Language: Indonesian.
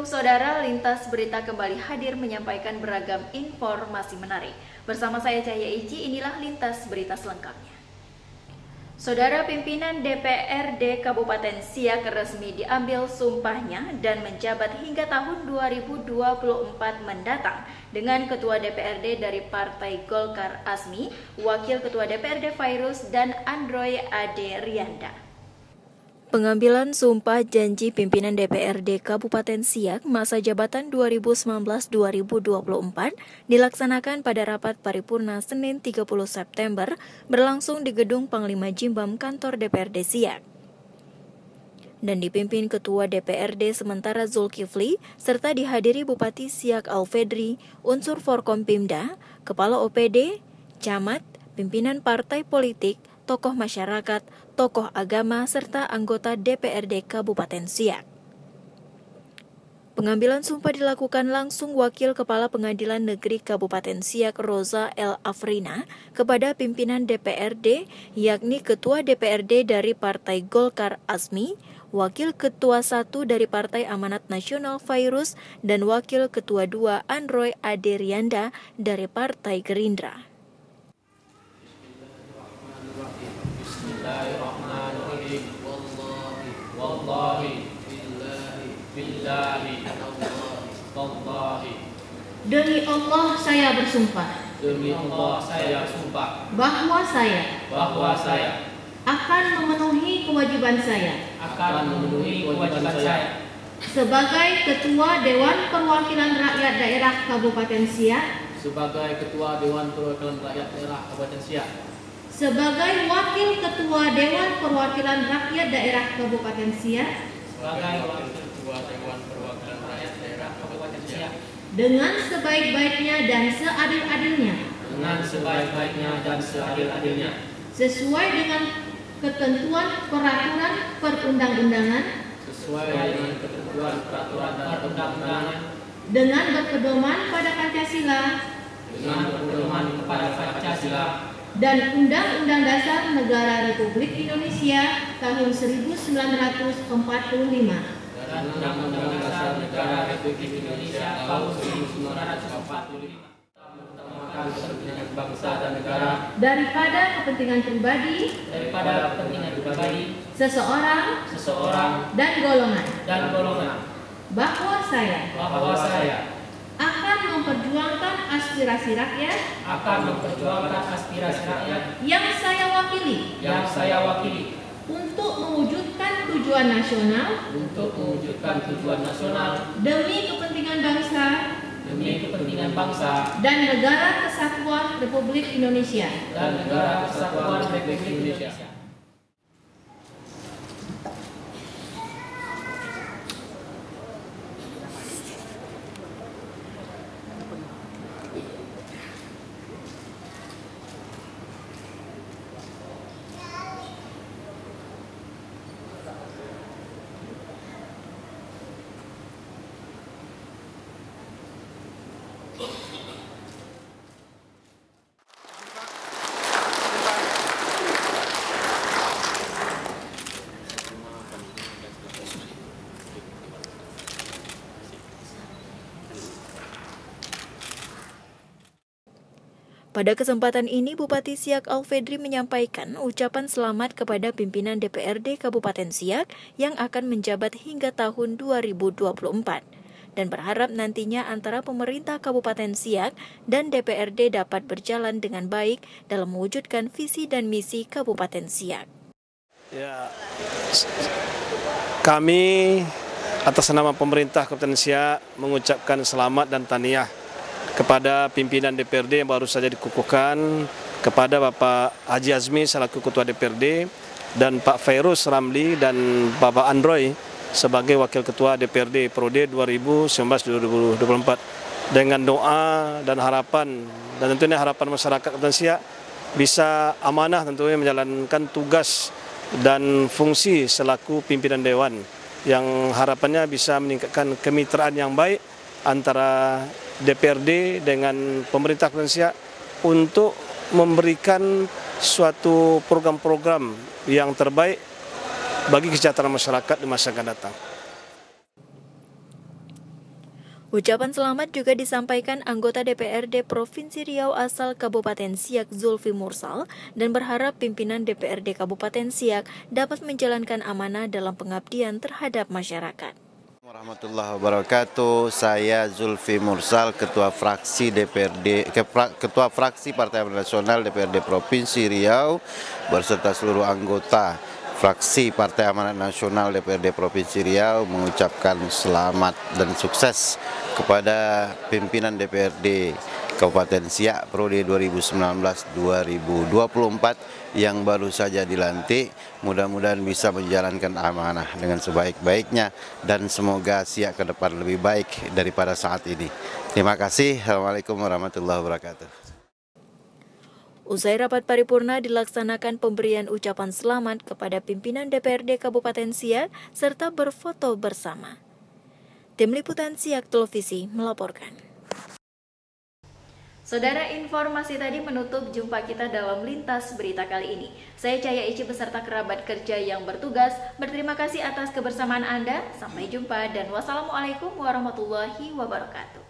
Assalamualaikum saudara, Lintas Berita kembali hadir menyampaikan beragam informasi menarik. Bersama saya Cahya Iji, inilah Lintas Berita selengkapnya. Saudara, pimpinan DPRD Kabupaten Siak resmi diambil sumpahnya dan menjabat hingga tahun 2024 mendatang dengan Ketua DPRD dari Partai Golkar Asmi, Wakil Ketua DPRD Fairuz, dan Androy Ade Rianda. Pengambilan sumpah janji pimpinan DPRD Kabupaten Siak masa jabatan 2019-2024 dilaksanakan pada rapat paripurna Senin 30 September berlangsung di Gedung Panglima Jimbam kantor DPRD Siak. Dan dipimpin Ketua DPRD sementara Zulkifli serta dihadiri Bupati Siak Alfedri, unsur Forkompimda, Kepala OPD, Camat, pimpinan partai politik, tokoh masyarakat, tokoh agama, serta anggota DPRD Kabupaten Siak. Pengambilan sumpah dilakukan langsung Wakil Kepala Pengadilan Negeri Kabupaten Siak Roza El Afrina kepada pimpinan DPRD, yakni Ketua DPRD dari Partai Golkar Asmi, Wakil Ketua 1 dari Partai Amanat Nasional Fairuz, dan Wakil Ketua 2 Androy Ade Rianda dari Partai Gerindra. Bismillahirrahmanirrahim. Wallahi billahi wallahi. Demi Allah saya bersumpah. Demi Allah saya sumpah Bahwa saya akan memenuhi kewajiban saya sebagai Ketua Dewan Perwakilan Rakyat Daerah Kabupaten Siak, sebagai Ketua Dewan Perwakilan Rakyat Daerah Kabupaten Siak, sebagai Wakil Ketua Dewan Perwakilan Rakyat Daerah Kabupaten Siak, sebagai Wakil Ketua Dewan Perwakilan Rakyat Daerah Kabupaten Siak, dengan sebaik-baiknya dan seadil-adilnya, sesuai dengan ketentuan peraturan perundang-undangan, dengan berpedoman pada Pancasila, dan Undang-Undang Dasar Negara Republik Indonesia tahun 1945. Dan Undang-Undang Dasar Negara Republik Indonesia tahun 1945. Kepentingan bangsa dan negara Daripada kepentingan pribadi seseorang dan golongan. Bahwa saya akan memperjuangkan aspirasi rakyat yang saya wakili untuk mewujudkan tujuan nasional demi kepentingan bangsa dan negara kesatuan Republik Indonesia. Pada kesempatan ini, Bupati Siak Alfedri menyampaikan ucapan selamat kepada pimpinan DPRD Kabupaten Siak yang akan menjabat hingga tahun 2024 dan berharap nantinya antara pemerintah Kabupaten Siak dan DPRD dapat berjalan dengan baik dalam mewujudkan visi dan misi Kabupaten Siak. Ya, kami atas nama pemerintah Kabupaten Siak mengucapkan selamat dan tahniah kepada pimpinan DPRD yang baru saja dikukuhkan, kepada Bapak Haji Azmi selaku Ketua DPRD dan Pak Fairuz Ramli dan Bapak Androy sebagai Wakil Ketua DPRD periode 2019-2024 dengan doa dan harapan, dan tentunya harapan masyarakat Kabupaten Siak bisa amanah tentunya menjalankan tugas dan fungsi selaku pimpinan Dewan yang harapannya bisa meningkatkan kemitraan yang baik antara DPRD dengan pemerintah Kabupaten Siak untuk memberikan suatu program-program yang terbaik bagi kesejahteraan masyarakat di masa akan datang. Ucapan selamat juga disampaikan anggota DPRD Provinsi Riau asal Kabupaten Siak Zulfi Mursal dan berharap pimpinan DPRD Kabupaten Siak dapat menjalankan amanah dalam pengabdian terhadap masyarakat. Warahmatullahi wabarakatuh. Saya Zulfi Mursal, Ketua Fraksi Ketua Fraksi Partai Amanat Nasional DPRD Provinsi Riau beserta seluruh anggota Fraksi Partai Amanat Nasional DPRD Provinsi Riau mengucapkan selamat dan sukses kepada pimpinan DPRD Kabupaten Siak periode 2019-2024 yang baru saja dilantik. Mudah-mudahan bisa menjalankan amanah dengan sebaik-baiknya dan semoga Siak ke depan lebih baik daripada saat ini. Terima kasih. Assalamualaikum warahmatullahi wabarakatuh. Usai rapat paripurna dilaksanakan pemberian ucapan selamat kepada pimpinan DPRD Kabupaten Siak serta berfoto bersama. Tim Liputan Siak Televisi melaporkan. Saudara, informasi tadi menutup jumpa kita dalam Lintas Berita kali ini. Saya Cahya Ici beserta kerabat kerja yang bertugas berterima kasih atas kebersamaan Anda. Sampai jumpa dan wassalamualaikum warahmatullahi wabarakatuh.